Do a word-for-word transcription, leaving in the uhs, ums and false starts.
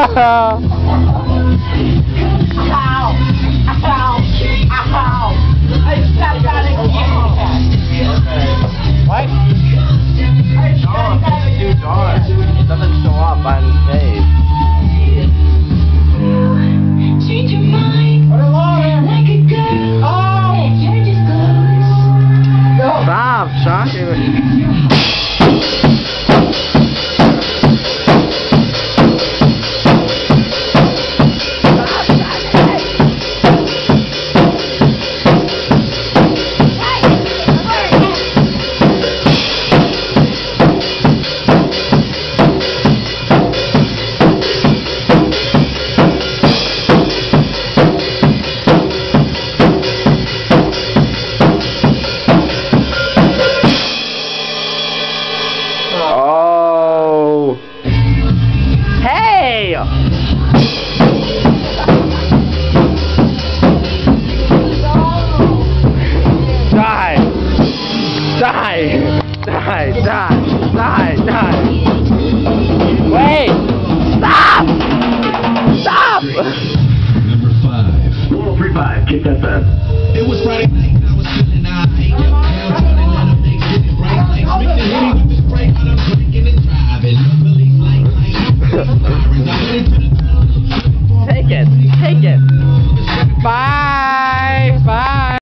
What? No, it's too dark. It doesn't show up on tape. Change your mind like a girl. Oh! You're just close. No. Stop, shocking. Oh. Hey! Die! Die! Die! Die! Die! Die! Wait! Stop! Stop! Number five. four three five, kick that bed.